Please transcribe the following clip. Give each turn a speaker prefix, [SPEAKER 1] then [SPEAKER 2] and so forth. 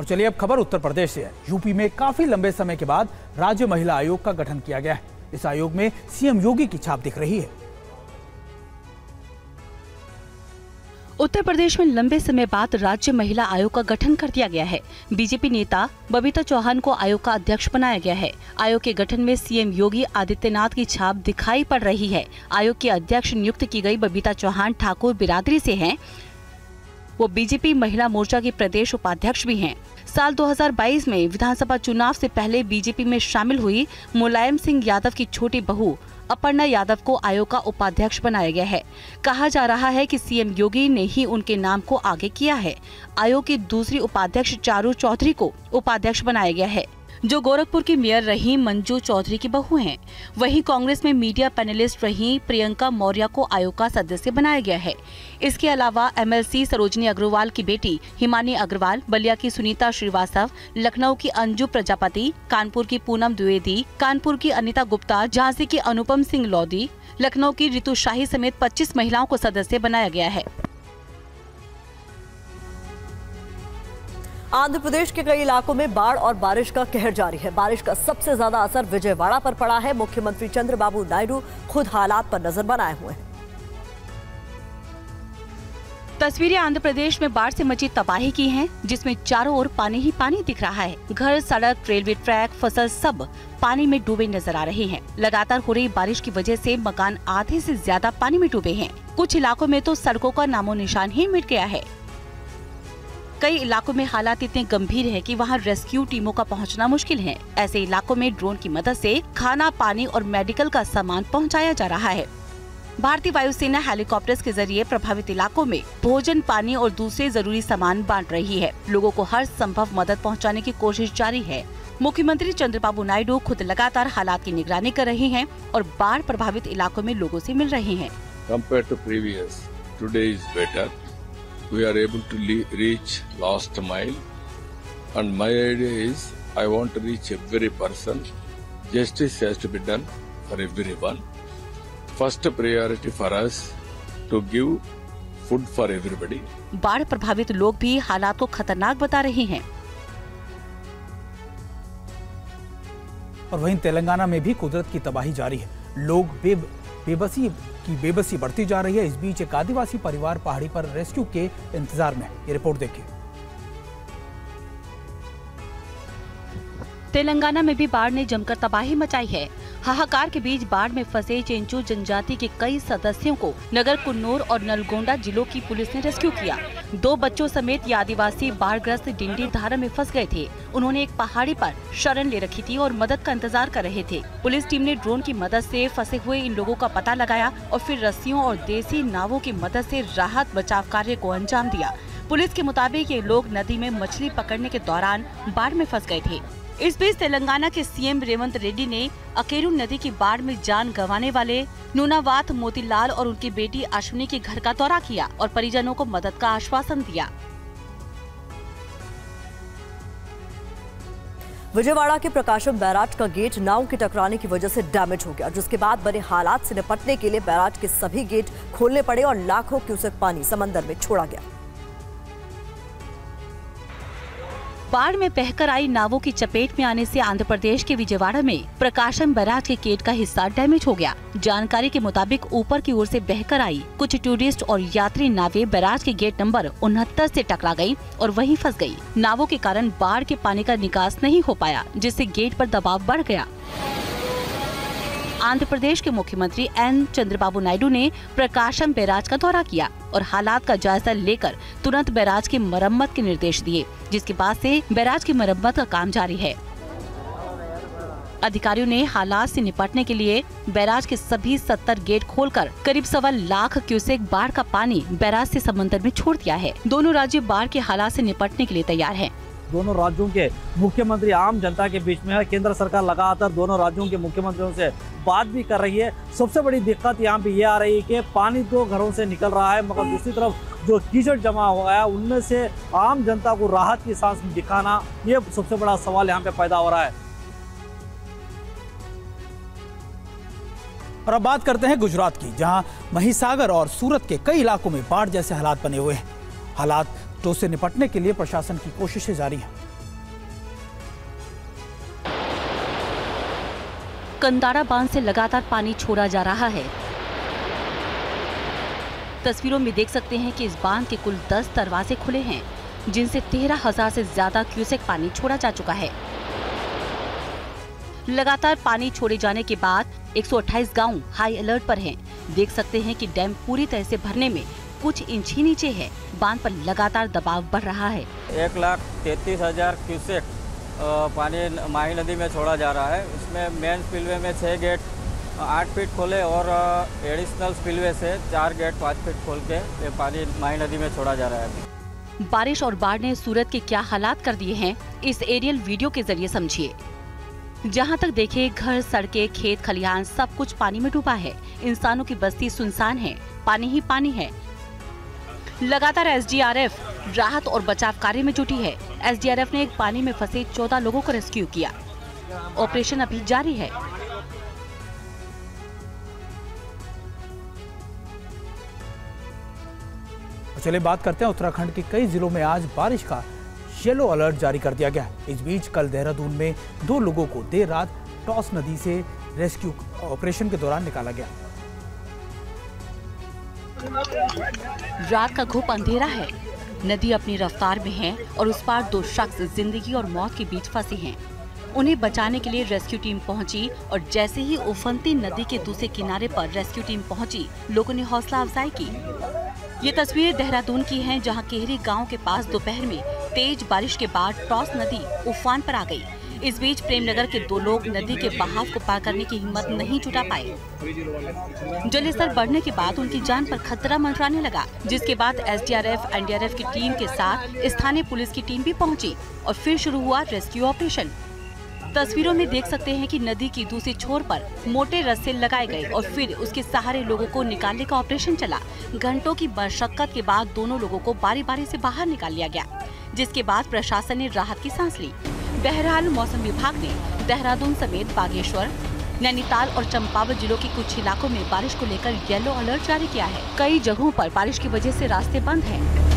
[SPEAKER 1] और चलिए अब खबर उत्तर प्रदेश से है। यूपी में काफी लंबे समय के बाद राज्य महिला आयोग का गठन किया गया है। इस आयोग में सीएम योगी की छाप दिख रही है।
[SPEAKER 2] उत्तर प्रदेश में लंबे समय बाद राज्य महिला आयोग का गठन कर दिया गया है। बीजेपी नेता बबीता चौहान को आयोग का अध्यक्ष बनाया गया है। आयोग के गठन में सीएम योगी आदित्यनाथ की छाप दिखाई पड़ रही है। आयोग के अध्यक्ष नियुक्त की गई बबीता चौहान ठाकुर बिरादरी से हैं। वो बीजेपी महिला मोर्चा की प्रदेश उपाध्यक्ष भी हैं। साल 2022 में विधानसभा चुनाव से पहले बीजेपी में शामिल हुई मुलायम सिंह यादव की छोटी बहू अपर्णा यादव को आयोग का उपाध्यक्ष बनाया गया है। कहा जा रहा है कि सीएम योगी ने ही उनके नाम को आगे किया है। आयोग की दूसरी उपाध्यक्ष चारू चौधरी को उपाध्यक्ष बनाया गया है, जो गोरखपुर की मेयर रही मंजू चौधरी की बहू हैं। वहीं कांग्रेस में मीडिया पैनलिस्ट रही प्रियंका मौर्य को आयोग का सदस्य बनाया गया है। इसके अलावा एमएलसी सरोजनी अग्रवाल की बेटी हिमानी अग्रवाल, बलिया की सुनीता श्रीवास्तव, लखनऊ की अंजू प्रजापति, कानपुर की पूनम द्विवेदी, कानपुर की अनिता गुप्ता, झांसी की अनुपम सिंह लोधी, लखनऊ की रितु शाही समेत 25 महिलाओं को सदस्य बनाया गया है।
[SPEAKER 3] आंध्र प्रदेश के कई इलाकों में बाढ़ और बारिश का कहर जारी है। बारिश का सबसे ज्यादा असर विजयवाड़ा पर पड़ा है। मुख्यमंत्री चंद्रबाबू नायडू खुद हालात पर नजर बनाए हुए हैं।
[SPEAKER 2] तस्वीरें आंध्र प्रदेश में बाढ़ से मची तबाही की हैं, जिसमें चारों ओर पानी ही पानी दिख रहा है। घर, सड़क, रेलवे ट्रैक, फसल सब पानी में डूबे नजर आ रहे हैं। लगातार हो रही बारिश की वजह से मकान आधे से ज्यादा पानी में डूबे हैं। कुछ इलाकों में तो सड़कों का नामो निशान ही मिट गया है। कई इलाकों में हालात इतने गंभीर है कि वहां रेस्क्यू टीमों का पहुंचना मुश्किल है। ऐसे इलाकों में ड्रोन की मदद से खाना, पानी और मेडिकल का सामान पहुंचाया जा रहा है। भारतीय वायुसेना हेलीकॉप्टर्स के जरिए प्रभावित इलाकों में भोजन, पानी और दूसरे जरूरी सामान बांट रही है। लोगों को हर संभव मदद पहुंचाने की कोशिश जारी है। मुख्यमंत्री चंद्रबाबू नायडू खुद लगातार हालात की निगरानी कर रहे हैं और बाढ़ प्रभावित इलाकों में लोगों से मिल रहे हैं।
[SPEAKER 4] Compared to previous, today is better. We are able to reach last mile, and my idea is I want to reach every person. Justice has to be done for everyone. First priority for us to give food for everybody.
[SPEAKER 2] बाढ़ प्रभावित लोग भी हालात को खतरनाक बता रहे हैं।
[SPEAKER 1] और वहीं तेलंगाना में भी कुदरत की तबाही जारी है। लोग बेबसी बढ़ती जा रही है। इस बीच एक आदिवासी परिवार पहाड़ी पर रेस्क्यू के इंतजार में है। ये रिपोर्ट देखिए।
[SPEAKER 2] तेलंगाना में भी बाढ़ ने जमकर तबाही मचाई है। हाहाकार के बीच बाढ़ में फंसे चेंचू जनजाति के कई सदस्यों को नगर कुन्नूर और नलगोंडा जिलों की पुलिस ने रेस्क्यू किया। 2 बच्चों समेत ये आदिवासी बाढ़ग्रस्त डिंडी धारा में फंस गए थे। उन्होंने एक पहाड़ी पर शरण ले रखी थी और मदद का इंतजार कर रहे थे। पुलिस टीम ने ड्रोन की मदद से फंसे हुए इन लोगों का पता लगाया और फिर रस्सियों और देसी नावों की मदद से राहत बचाव कार्य को अंजाम दिया। पुलिस के मुताबिक ये लोग नदी में मछली पकड़ने के दौरान बाढ़ में फंस गए थे। इस बीच तेलंगाना के सीएम रेवंत रेड्डी ने अकेरू नदी की बाढ़ में जान गंवाने वाले नूनावात मोतीलाल और उनकी बेटी अश्विनी के घर का दौरा किया और परिजनों को मदद का आश्वासन दिया।
[SPEAKER 3] विजयवाड़ा के प्रकाशम बैराज का गेट नाव के टकराने की वजह से डैमेज हो गया, जिसके बाद बने हालात से निपटने के लिए बैराज के सभी गेट खोलने पड़े और लाखों क्यूसेक पानी समंदर में छोड़ा गया।
[SPEAKER 2] बाढ़ में बहकर आई नावों की चपेट में आने से आंध्र प्रदेश के विजयवाड़ा में प्रकाशम बैराज के गेट का हिस्सा डैमेज हो गया। जानकारी के मुताबिक ऊपर की ओर से बहकर आई कुछ टूरिस्ट और यात्री नावें बैराज के गेट नंबर 69 से टकरा गई और वहीं फंस गई। नावों के कारण बाढ़ के पानी का निकास नहीं हो पाया, जिससे गेट पर दबाव बढ़ गया। आंध्र प्रदेश के मुख्यमंत्री एन चंद्रबाबू नायडू ने प्रकाशम बैराज का दौरा किया और हालात का जायजा लेकर तुरंत बैराज की मरम्मत के निर्देश दिए, जिसके बाद से बैराज की मरम्मत का काम जारी है। अधिकारियों ने हालात से निपटने के लिए बैराज के सभी 70 गेट खोलकर करीब 1.25 लाख क्यूसेक बाढ़ का पानी बैराज से समंदर में छोड़ दिया है। दोनों राज्य बाढ़ के हालात से निपटने के लिए तैयार हैं।
[SPEAKER 5] दोनों राज्यों के मुख्यमंत्री आम जनता के बीच में है। केंद्र सरकार लगातार दोनों राज्यों के मुख्यमंत्रियों से बात भी कर रही है। सबसे बड़ी दिक्कत यहाँ पे ये आ रही है कि पानी तो घरों से निकल रहा है, मगर दूसरी तरफ जो कीचड़ जमा हो गया उनमें से आम जनता को राहत की सांस दिखाना, ये सबसे बड़ा सवाल यहाँ पे पैदा हो रहा है।
[SPEAKER 1] और अब बात करते हैं गुजरात की, जहां महिसागर और सूरत के कई इलाकों में बाढ़ जैसे हालात बने हुए हैं। हालात से निपटने के लिए प्रशासन की कोशिशें जारी हैं।
[SPEAKER 2] कंदारा बांध से लगातार पानी छोड़ा जा रहा है। तस्वीरों में देख सकते हैं कि इस बांध के कुल 10 दरवाजे खुले हैं, जिनसे 13,000 से ज्यादा क्यूसेक पानी छोड़ा जा चुका है। लगातार पानी छोड़े जाने के बाद 128 गांव हाई अलर्ट पर हैं। देख सकते हैं कि डैम पूरी तरह से भरने में कुछ इंच ही नीचे है। बांध पर लगातार दबाव बढ़ रहा है।
[SPEAKER 6] 1,33,000 क्यूसेक पानी माही नदी में छोड़ा जा रहा है। इसमें मेन स्पिलवे में 6 गेट 8 फीट खोले और एडिशनल स्पिलवे से 4 गेट 5 फीट खोल के ये पानी माही नदी में छोड़ा जा रहा है।
[SPEAKER 2] बारिश और बाढ़ ने सूरत के क्या हालात कर दिए हैं, इस एरियल वीडियो के जरिए समझिए। जहां तक देखे घर, सड़कें, खेत खलिहान सब कुछ पानी में डूबा है। इंसानों की बस्ती सुनसान है, पानी ही पानी है। लगातार एसडीआरएफ राहत और बचाव कार्य में जुटी है। एसडीआरएफ ने एक पानी में फंसे 14 लोगों को रेस्क्यू किया। ऑपरेशन अभी जारी है।
[SPEAKER 1] चलिए बात करते हैं उत्तराखंड के कई जिलों में आज बारिश का येलो अलर्ट जारी कर दिया गया है। इस बीच कल देहरादून में 2 लोगों को देर रात टॉस नदी से रेस्क्यू ऑपरेशन के दौरान निकाला गया।
[SPEAKER 2] रात का घुप अंधेरा है, नदी अपनी रफ्तार में है और उस पार 2 शख्स जिंदगी और मौत के बीच फंसे हैं। उन्हें बचाने के लिए रेस्क्यू टीम पहुंची और जैसे ही उफनती नदी के दूसरे किनारे पर रेस्क्यू टीम पहुंची, लोगों ने हौसला अफजाई की। ये तस्वीरें देहरादून की हैं, जहां केहरी गांव के पास दोपहर में तेज बारिश के बाद टॉस नदी उफान पर आ गई। इस बीच प्रेमनगर के 2 लोग नदी के बहाव को पार करने की हिम्मत नहीं जुटा पाए। जलस्तर बढ़ने के बाद उनकी जान पर खतरा मंडराने लगा, जिसके बाद एसडीआरएफ, एनडीआरएफ की टीम के साथ स्थानीय पुलिस की टीम भी पहुंची और फिर शुरू हुआ रेस्क्यू ऑपरेशन। तस्वीरों में देख सकते हैं कि नदी की दूसरी छोर पर मोटे रस्से लगाए गए और फिर उसके सहारे लोगों को निकालने का ऑपरेशन चला। घंटों की मशक्कत के बाद दोनों लोगों को बारी बारी से बाहर निकाल लिया गया, जिसके बाद प्रशासन ने राहत की सांस ली। बहरहाल मौसम विभाग ने देहरादून समेत बागेश्वर, नैनीताल और चंपावत जिलों के कुछ इलाकों में बारिश को लेकर येलो अलर्ट जारी किया है। कई जगहों पर बारिश की वजह से रास्ते बंद हैं।